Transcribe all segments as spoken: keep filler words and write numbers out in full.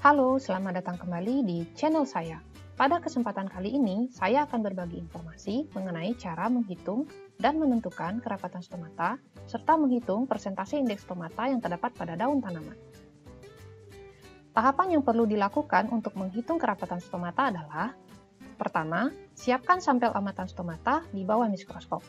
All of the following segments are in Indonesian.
Halo, selamat datang kembali di channel saya. Pada kesempatan kali ini, saya akan berbagi informasi mengenai cara menghitung dan menentukan kerapatan stomata, serta menghitung persentase indeks stomata yang terdapat pada daun tanaman. Tahapan yang perlu dilakukan untuk menghitung kerapatan stomata adalah: pertama, siapkan sampel amatan stomata di bawah mikroskop.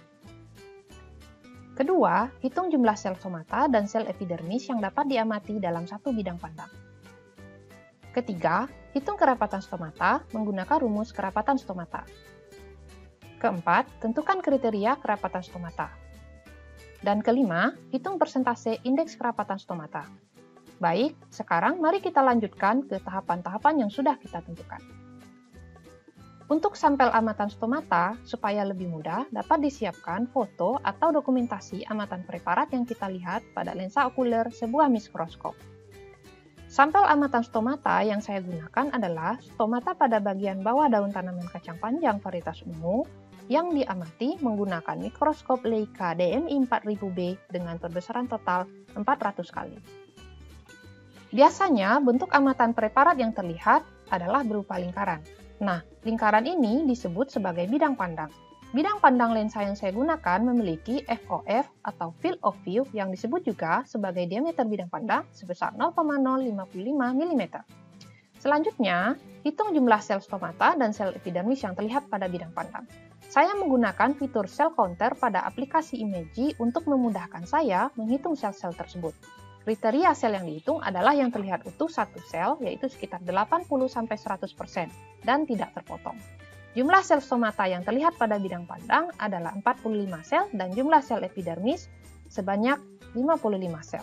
Kedua, hitung jumlah sel stomata dan sel epidermis yang dapat diamati dalam satu bidang pandang. Ketiga, hitung kerapatan stomata menggunakan rumus kerapatan stomata. Keempat, tentukan kriteria kerapatan stomata. Dan kelima, hitung persentase indeks kerapatan stomata. Baik, sekarang mari kita lanjutkan ke tahapan-tahapan yang sudah kita tentukan. Untuk sampel amatan stomata, supaya lebih mudah, dapat disiapkan foto atau dokumentasi amatan preparat yang kita lihat pada lensa okuler sebuah mikroskop. Sampel amatan stomata yang saya gunakan adalah stomata pada bagian bawah daun tanaman kacang panjang varietas ungu yang diamati menggunakan mikroskop Leica D M I empat ribu B dengan perbesaran total empat ratus kali. Biasanya bentuk amatan preparat yang terlihat adalah berupa lingkaran. Nah, lingkaran ini disebut sebagai bidang pandang. Bidang pandang lensa yang saya gunakan memiliki F O V atau field of view yang disebut juga sebagai diameter bidang pandang sebesar nol koma nol lima lima milimeter. Selanjutnya, hitung jumlah sel stomata dan sel epidermis yang terlihat pada bidang pandang. Saya menggunakan fitur cell counter pada aplikasi Imagy untuk memudahkan saya menghitung sel-sel tersebut. Kriteria sel yang dihitung adalah yang terlihat utuh satu sel, yaitu sekitar delapan puluh sampai seratus persen, dan tidak terpotong. Jumlah sel stomata yang terlihat pada bidang pandang adalah empat puluh lima sel dan jumlah sel epidermis sebanyak lima puluh lima sel.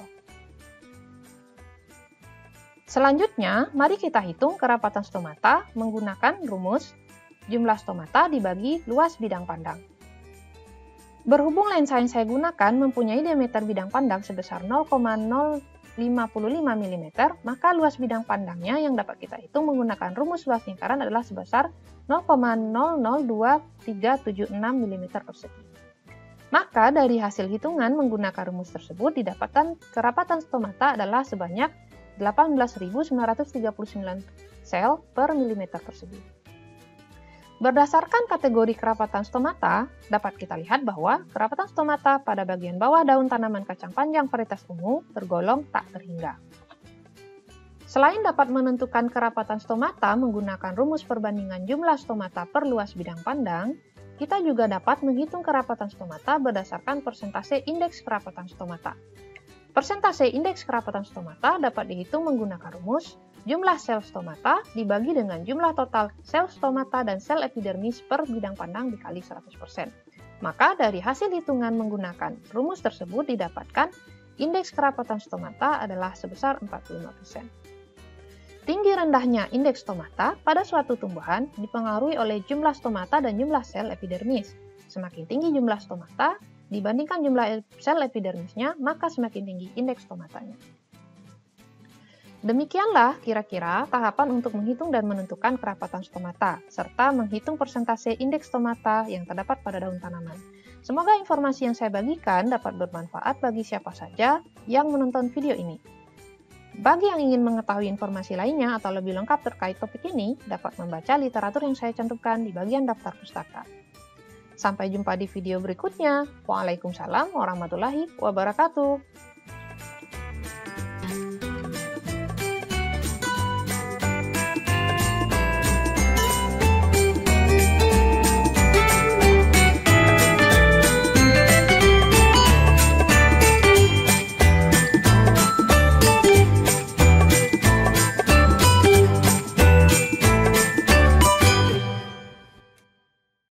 Selanjutnya, mari kita hitung kerapatan stomata menggunakan rumus jumlah stomata dibagi luas bidang pandang. Berhubung lensa yang saya gunakan mempunyai diameter bidang pandang sebesar nol koma nol lima lima milimeter, maka luas bidang pandangnya yang dapat kita hitung menggunakan rumus luas lingkaran adalah sebesar nol koma nol nol dua tiga tujuh enam milimeter persegi. Maka dari hasil hitungan menggunakan rumus tersebut didapatkan kerapatan stomata adalah sebanyak delapan belas ribu sembilan ratus tiga puluh sembilan sel per milimeter persegi. Berdasarkan kategori kerapatan stomata, dapat kita lihat bahwa kerapatan stomata pada bagian bawah daun tanaman kacang panjang varietas ungu tergolong tak terhingga. Selain dapat menentukan kerapatan stomata menggunakan rumus perbandingan jumlah stomata per luas bidang pandang, kita juga dapat menghitung kerapatan stomata berdasarkan persentase indeks kerapatan stomata. Persentase indeks kerapatan stomata dapat dihitung menggunakan rumus jumlah sel stomata dibagi dengan jumlah total sel stomata dan sel epidermis per bidang pandang dikali seratus persen. Maka dari hasil hitungan menggunakan rumus tersebut didapatkan indeks kerapatan stomata adalah sebesar empat puluh lima persen. Tinggi rendahnya indeks stomata pada suatu tumbuhan dipengaruhi oleh jumlah stomata dan jumlah sel epidermis. Semakin tinggi jumlah stomata dibandingkan jumlah sel epidermisnya, maka semakin tinggi indeks stomatanya. Demikianlah kira-kira tahapan untuk menghitung dan menentukan kerapatan stomata, serta menghitung persentase indeks stomata yang terdapat pada daun tanaman. Semoga informasi yang saya bagikan dapat bermanfaat bagi siapa saja yang menonton video ini. Bagi yang ingin mengetahui informasi lainnya atau lebih lengkap terkait topik ini, dapat membaca literatur yang saya cantumkan di bagian daftar pustaka. Sampai jumpa di video berikutnya. Waalaikumsalam warahmatullahi wabarakatuh.